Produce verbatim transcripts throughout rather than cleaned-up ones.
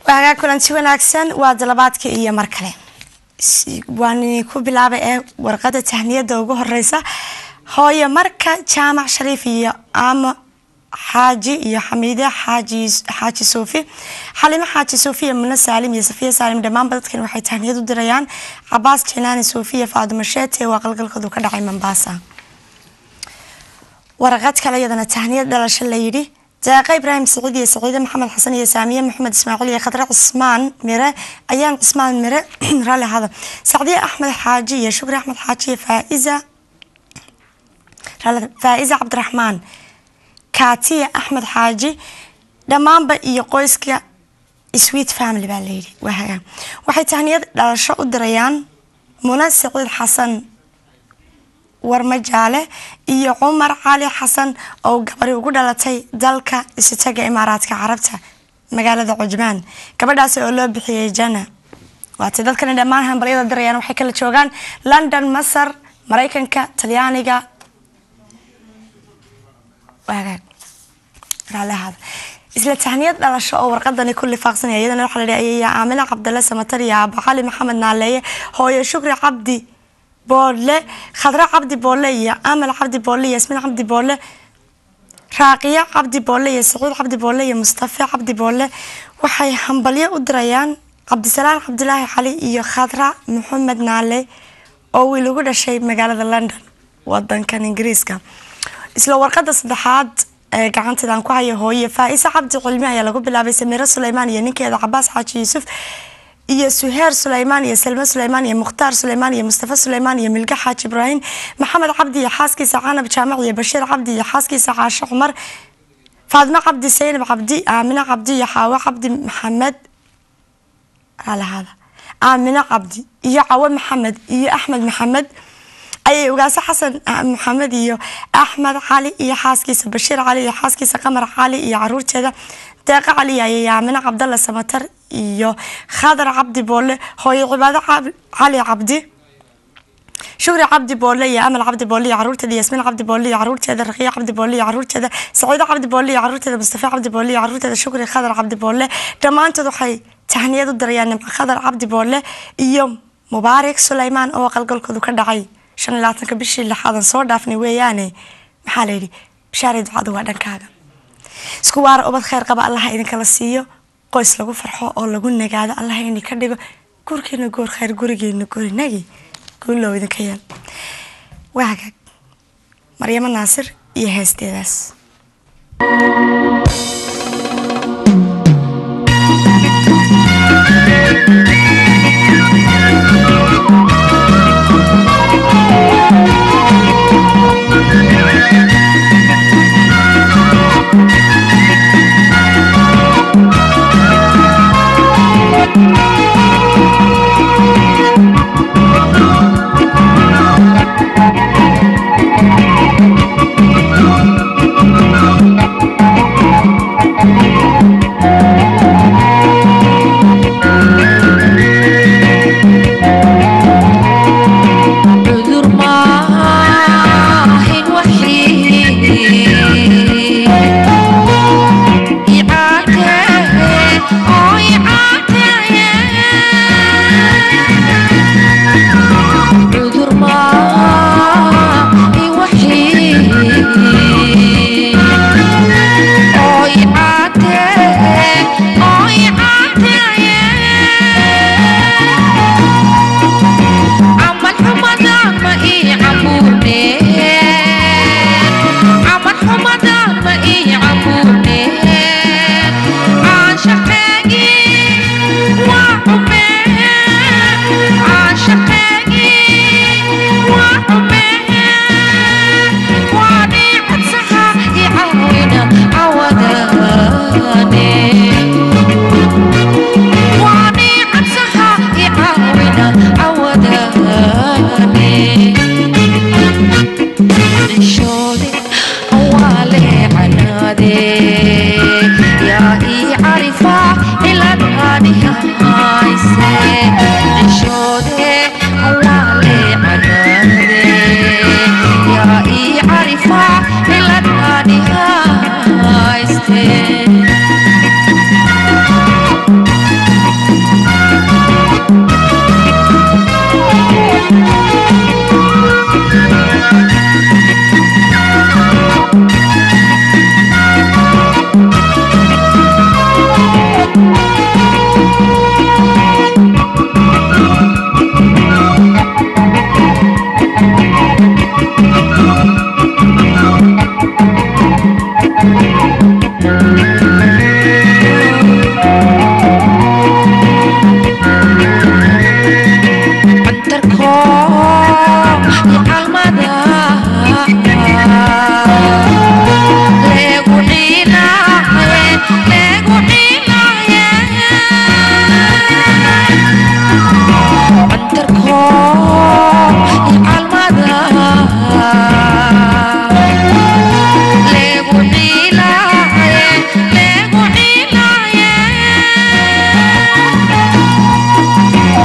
waaga kulanti wanaagsan waa dalabaadka iyo mar kale waan ku bilaabay ee warqada tahniyada ugu horeysa hooyo marka jaamac shariif iyo ama xaaji iyo xamiide xaaji xaaji Soofi xalima xaaji Soofi mana Saalim iyo Safiya Saalim dhamaan dadkan waxay tahniyad u dirayaan Abbas Jinaani Soofiya Faadimo Sheete waa qalgalkoodu ka dhacay Mombasa warqad kale iyadana tahniyad dhalasho la yiri زاقي إبراهيم سعيد سعيد محمد حسن يا سامية محمد إسماعيل يا خضر عثمان ميرة أيام عثمان ميرة رالي هذا سعدية أحمد حاجي يا شكري أحمد حاجي فائزة فائزة عبد الرحمن كاتية أحمد حاجي دمان بقي قويسك سويت فاميلي بالليلي وهي وحي تهنية لشاء الدريان منى سعيد حسن ورمجاله iyo Umar Ali Xasan oo gabadhi ugu dhalatay dalka isitaga Imaaraadka Carabta magaalada Cujmaan gabadhaas oo loo bixiyay Jana waata dadkan dhamaan hambaliyada darayaan waxay kala joogan London Masar Mareykanka Talyaaniga waaga raalaha isla tahniyad dhalasho oo warqadani kulli faaqsanay iyadana waxa la leeyahay Aamina Cabdalla Samatar iyo Abxali Maxamed Naaleeye hooyo Shukri Cabdi بولة خضراء عبدي بولة يا أمل عبدي بولة ياسمين عبدي بولة راقية عبدي بولة يا سعود عبدي بولة يا مصطفى عبدي بولة وحي حنبلية ودريان عبد السلام عبد الله علي يا خضراء محمد نالي أو يلقوا ده شيء مقالة لندن وضن كان إنجليزكا إسلو ورقة صدحات قعنت دان كوعي هوي فائسة عبدي علمي يا لقوا بالله بسميرة سليمان يا نيكي يا عباس حاجي يوسف يا سهير سليمان يا سلمى سليمان يا مختار سليمان يا مصطفى سليمان يا ملقى حاج إبراهيم محمد عبدي يا حاسكي سعانة بجامع يا بشير عبدي يا حاسكي سعاش عمر فاطمة عبدي سينب عبدي آمنة عبدي يا حواء عبدي محمد على هذا آمنة عبدي يا عوام محمد يا أحمد محمد أي وقاس حسن محمد يا أحمد علي يا حاسكي بشير علي يا حاسكي قمر علي يا عرور كذا داق علي يا آمنة عبد الله سمتر iyo خضر عبدي بولة هوي عبادة علي عبدي شكري عبدي بولة يا أمل عبدي بولة يا عرورتي ياسمين عبدي بولة يا عرورتي رقية عبدي بولة يا عرورتي سعيدة عبدي بولة يا عرورتي مصطفى عبدي بولة يا عرورتي شكري خضر عبدي بولة دمان تضحي تهنية الدريان مع خضر عبدي بولة يوم مبارك سليمان أو قلقل كذو كدعي شن لا تنكبش اللي حاضن صور دافني وياني محالي بشارد عدو هذا كذا سكوار أبد خير قبل الله إذا كلا سيو qoys lagu farxo oo lagu nagaado Allah inay ka dhigo gurkeena goor khayr gurigeena gorinagi kuloo idin ka yeel waaga Maryama Naasir iyo heesteedaas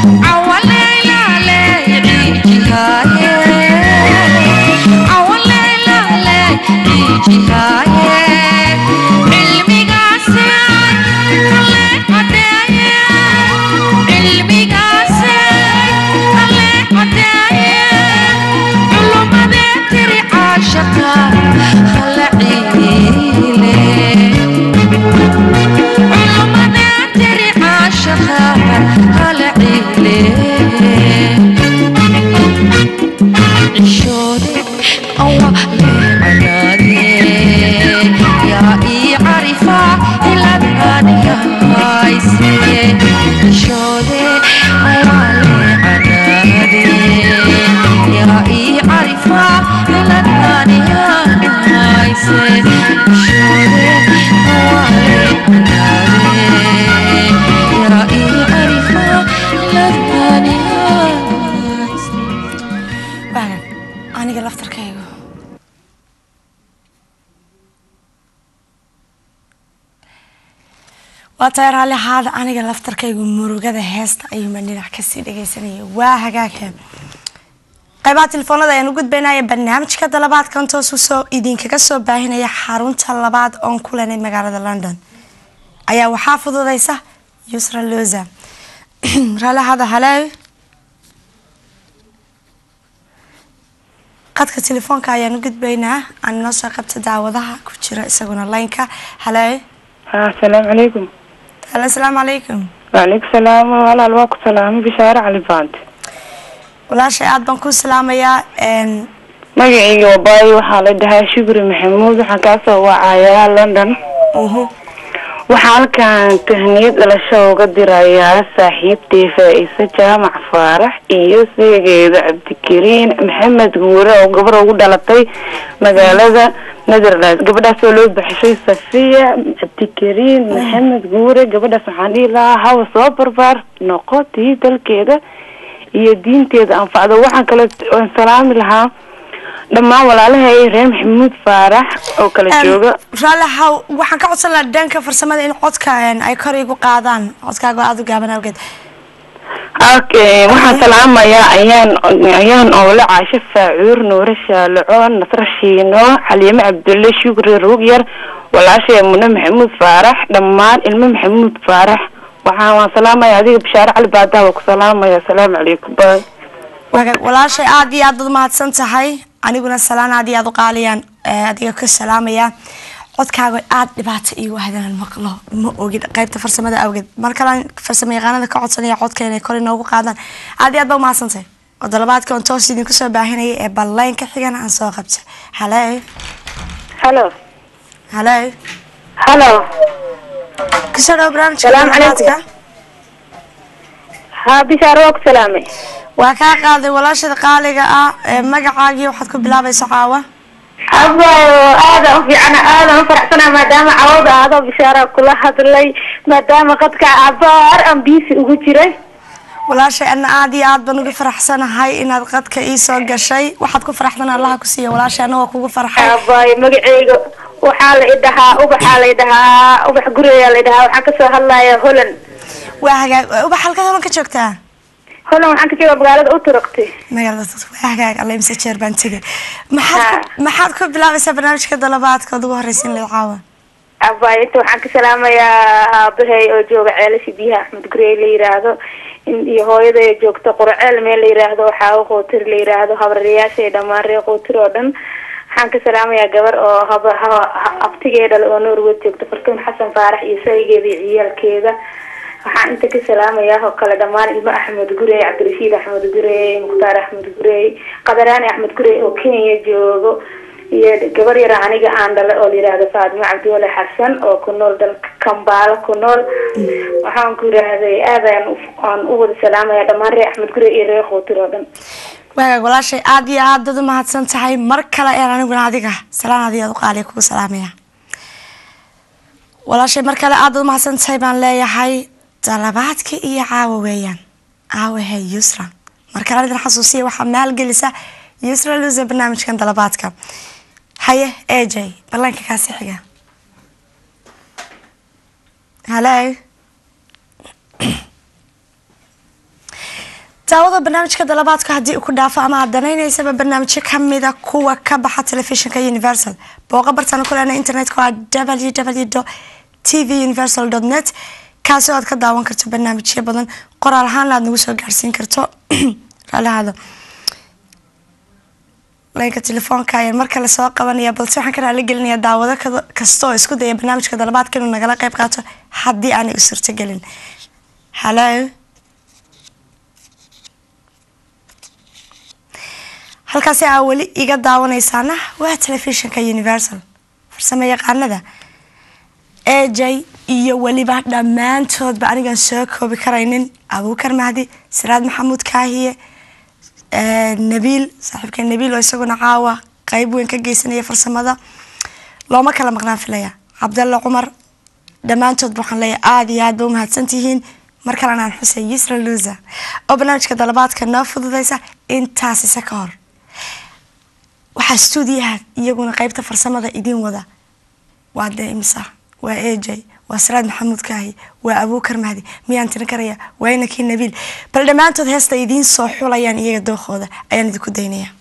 وطير على هذا أنا قال أفطر كي يقول هذا هست أي من اللي حكسي دقي سنة وهجاك قيبات الفون هذا ينوجد بينا برنامج كذا لبعض كنتوا سوسو إيدين كقصوا باهنا يا حارون تلبعض أن كلنا مجال لندن أيا وحافظ ليس يسرى اللوزة رلا هذا هلا قد كتليفون كايا نوجد بينا عن نص قبت دعوضها كتير يسوون اللينكا هلا السلام عليكم. السلام عليكم. وعليكم السلام وعلى الوقت سلام بشارع علي فانت. ولا شيء عاد بنكون سلامة يا إن. مجيء وباي وحالدها شكر محمود وحكاسة وعيا لندن. أوه. وحال كان تهنيد للشو قدر يا صاحبتي فايسة جامع فارح إيو سيجيد عبد الكريم محمد غورة وقبر ودلتي مقالة نذرلاند قبل سولو بحشي صفية عبد الكريم محمد غورة قبل سبحانه الله هو صبر بار نقطي دل كده يدين تيدا أنفع ذا وحن كلا سلام لها لما ولا لها ريم محمود فارح أو كلا جوجا رالها وحن كعصر لدنك فرسمة إن عدك يعني أي كريجو قادان عدك قادو جابنا وجد اوكي waxaan salaamayaa ayaan ayaan oo la caashay faacuur nuur shaalcoon nasr shiino xaliime abdulle shukri rugyar walaashay muna maxamuud faarax dhamaan ilmo maxamuud faarax waxaan salaamayaa adiga bishaar cali baada oo ku salaamaya assalaamu alaykum bay walaashay aad iyo aad mahadsan tahay aniguna salaan aad iyo aad u qaaliyaan adiga ka salaamaya codkaaga aad dhibaato iyo wahdaan maqlo ma ogid qaybta farsamada awgeed marka la farsamo yaqaanada ka codsanaya codkeena kor inoogu qaadaan aad iyo aad ba u mahadsantahay wadalabaadka on toos idin ku soo baahinayay ee balleynka xigana aan soo qabtay hello hello hello hello kasoo barnaamijka salaam alaykum ha bishaaro ku salaamay waa ka qaaday walaashada qaaliga ah magacaagii waxaad ku bilaabaysaa caawa أبا هذا في أنا أنا فرحتنا ما دام عوض هذا بشارة كلها هذلي ما دام قد كعبار أم بيسي وجري ولا شيء أنا عادي عاد بنوقف فرحسنا هاي إن قد كإيسو قشي واحد كو فرحتنا الله كسيه ولا شيء أنا وكو فرحي أبا مقعيق وحال إدها وبحال إدها وبحقرية إدها وحكسو هلا يا هولن وحال وبحال كذا ما كتشوكتها هلا waxaan ka joogaa magaalada Uturaqti magaalada Uturaqti Allah imsa jeer baan tagay maxaad maxaad ku bilaabaysaa barnaamijka dalabaadka ugu horeysin la caawa abaayto waxaan ka salaamayaa aabahay oo jooga ceelasha biyaha Axmed Gurey la yiraahdo iyo hooyaday joogto Qurceel meel la yiraahdo waxa uu qootir la yiraahdo habriyaashay dhamaan reer qootir oo dhan waxaan ka salaamayaa gabar oo abtigeeda oo noor wad joogto Farkan Xasan Faarax iyo saygeeda iyo ciyaalkeeda waxaan inta ka salaamayaa oo kala dhamaan ilmo Axmed Gurey Cabdirashiid Axmed Gurey Mukhtaar Axmed Gurey Qadaraan Axmed Gurey oo Kenya joogo iyo gabar yar aniga aan dhalay oo yiraahdo Faadimo Cabdulle Xasan oo ku nool dalka Kampala ku nool waxaan ku raadayay aadan aan u wada salaamayaa dhamaan reer Axmed Gurey iyo reer Qootir oo dhan waaga walaashay aad iyo aad dad mahadsan tahay mar kale ee aniguna adiga salaan aad iyo aad u qaali kugu salaamaya walaashay mar kale aad mahadsan tahay baan leeyahay dalabaadka iyo caawa weeyaan caawa hay yusra marka la xasuusiyo waxa maal gelisa yusra luusa barnaamijkan dalabaadka haye aj ballanka ka sixiga hello daawada barnaamijka dalabaadka haddii ku dhaafo ama aad danaynaysa barnaamijyo kamida kuwa ka baxa telefishinka Universal booqa bartaan ku leenahay internetka waa w w w dot t v universal dot net kaasoo aad ka daawan karto barnaamijyo badan qoraal ahaan aad nagu soo gaarsiin karto raalahaada layka telefoonka ay marka la soo qabanaya balse waxaan ka raali gelinayaa daawado kasto oo isku daya barnaamijka dalabaadka inuu nagala qayb qaato haddii aan u suurto gelin hello halkaasi aa wali iga daawanaysaana waa telefishinka Universal farsamo yaqaanada A J iyo waliba dhamaantoodba anigan soo koobi karaynin Abuukar Mahdi Siraad Maxamuud Kaahiye Nabil saaxiibka Nabil oo isaguna caawa qayb weyn ka geysanaya farsamada looma kala maqnaan filaya Cabdalla Cumar dhamaantood waxaan leeyahay aad iyo aad u mahadsantihiin mar kale aan Xuseen Yisra Luuza oo barnaamijka dalabaadka noo fududeysa intaas isa ka hor waxa stuudiyaha iyaguna qaybta farsamada idin wada waa deemsa waa A J waa Siraad Maxamuud Kaahi waa Abuukar Mahdi miyaan tirin karaya waa inakii Nabil bal dhamaantood heesta idin soo xulayaan iyaga dookooda ayaan idinku daynayaa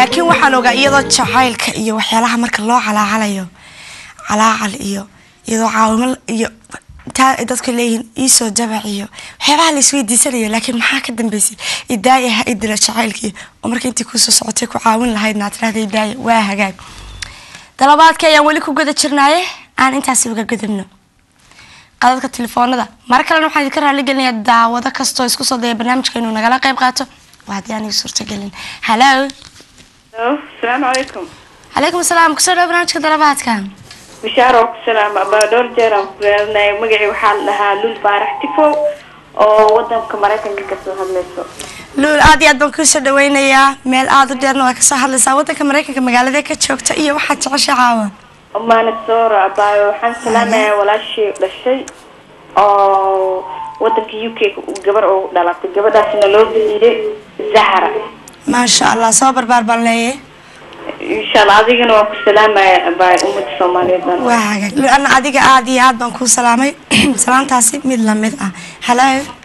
laakiin waxaan ogaa iyadoo jacaylka iyo waxyaalaha marka loo calaacalayo calaacal iyo iyadoo caawimo iyo taa dadku leeyihiin iisoo dabac iyo waxyaabaha la isweydiisanayo laakiin maxaa ka dambeysay idaaya ha idila jacaylkii oo marka intii kusoo socotay ku caawin lahayd naa tiraahda idaaya waa hagaag dalabaadka ayaan weli ku guda jirnaaye aan intaasi uga gudubno qadadka telefoonada mar kalena waxaan idinka raali gelinayaa daawado kastoo isku soo daya barnaamijka inuu nagala qayb qaato waa haddii aan ii suurtagelin hallo asalaamu calaykum calaykum asalaam kusoo dhawo barnaamijka dalabaadka bishaaro salaam abaa dhowr jeer aan ku raadinayo magacii waxaa la dhahaa lul faarax tifo oo wadanka maraykanka kasoo hadlayso luul aad iyo aad baan kusoo dhaweynayaa meel aada u dheerna waa kasoo hadlaysaa wadanka maraykanka magaalada ka joogta iyo waxaad jecesha caawa maanasooro abaayo waxaan salaamayaa walaashii dhashay oo wadanka u k gabar oo dhalatay gabadhaasna loo bixiyey zahra maasha allah soo barbaar baan leeyahay insha allah adigana waan ku salaamaya abaayo ummadda soomaaliyeed waa hagaag luul ana adiga aad iyo aad baan kuu salaamay salaantaasi mid lamid ah hallo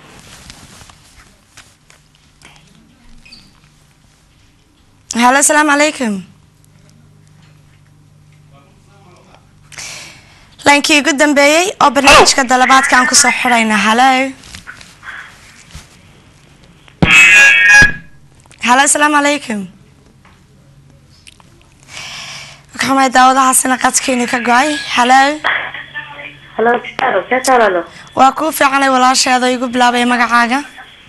hallo asalaamu calaykum laankii ugu dambeeyey oo barnaamijka dalabaadka aan kusoo xidhayna hallo hallo asalaamu calaykum waxaa daawadahaasina qadkiina ka go-ay hallo Hello, Bisharo, Bisharo. waa kuu fiicanay walaasheeda igu bilaabay magacaaga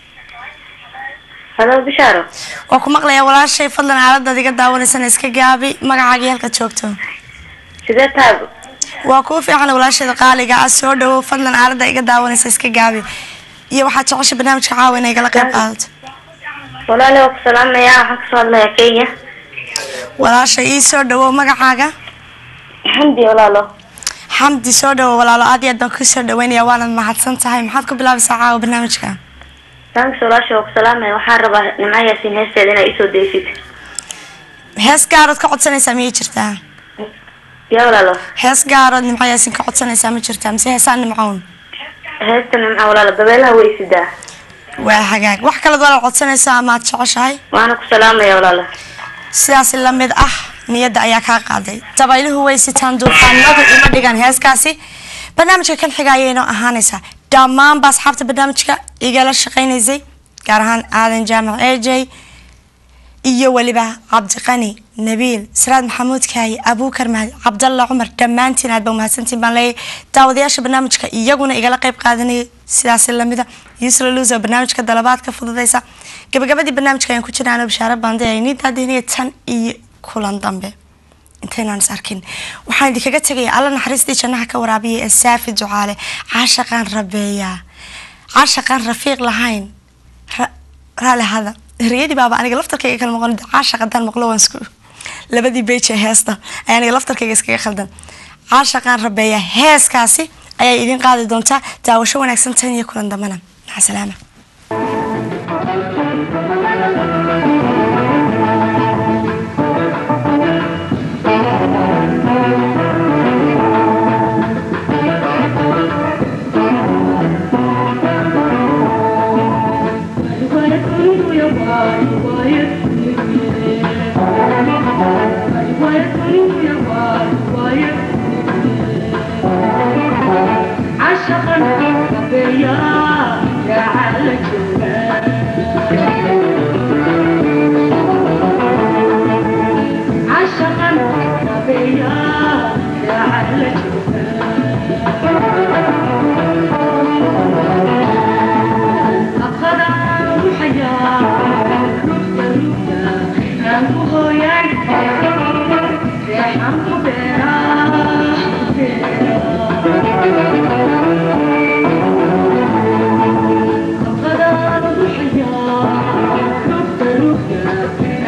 Hello, Bisharo. waa ku maqlayaa walaashay fadlan aaladaad iga daawanaysana iska gaabi magacaaga iyo halka joogto Sidee tahay? waa kuu fiicanay walaasheeda qaaliga ah soo dhawow fadlan aalada iga daawanaysa iska gaabi iyo waxaad jecesha barnaamijka caawa inay igala qayb qaadato Walaalo ku salaamayaa waxaan ka soo hadlayaa Kenya. walaashay ii soo dhawow magacaaga Xamdi walaalo. xamdi soo dhawow walaalo aad iyo aad baan kusoo dhaweynayaa waanad mahadsan tahay maxaad ku bilaabaysaa caawa barnaamijka Thanks walaasho ku salaamay waxaan rabaa nimca yaasin heesteeda inay isoo deysid. hees gaarood ka codsanaysaa miyay jirtaa Ya walaalo. hees gaarood nimca yaasin ka codsanaysaa ma jirtaa mise heesaan nimcoon Heesta nimca walaalo dabeelaha way sidaa. waa hagaag wax kale walaal codsanaysaa amaad jeceshahay Waana ku salaamaya walaalo. sidaas la mid ah niyadda ayaa kaa qaaday dabayluhu way sitaan duufaanadu ima dhigaan heeskaasi barnaamijka kan xiga ayayno ahaanaysaa dhammaan baa asxaabta barnaamijka igala shaqaynaysay gaar ahaan aadan jaamac a j iyo weliba cabdiqani nabiil siraad maxamuud kaayi abuukar mahad cabdalla cumar dhammaantiin aad baa mahadsantiin baan leeyahay daawadayaasha barnaamijka iyaguna igala qayb qaadanayay sidaasi lamida yusra luusa barnaamijka dalabaadka fududaysa gabagabadii barnaamijka ayaan ku jiraan bishaaro baande ay nidaadinaya tan iyo kulan dambe intaynaan is arkin waxaan idinkaga tegaya alla naxariistii jannaha ka waraabiyay ee saafi ducaale caashaqaan rabeeyaa caashaqaan rafiiq lahayn raali hada riyadii baaba aniga laftarkayga kala maqan caashaq haddaan maqlo waan isku labadii beej ee heesta ayaa aniga laftarkayga iskaga khaldan caashaqaan rabeeyaa heeskaasi ayay idin qaadi doontaa daawasho wanaagsan tan iyo kulan dambana maca salaama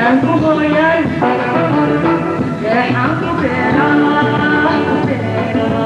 Yeah.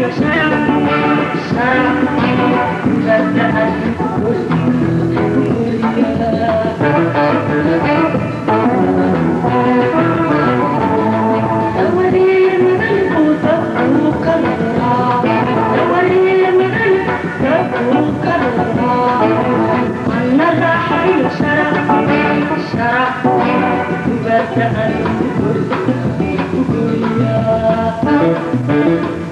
Thank you.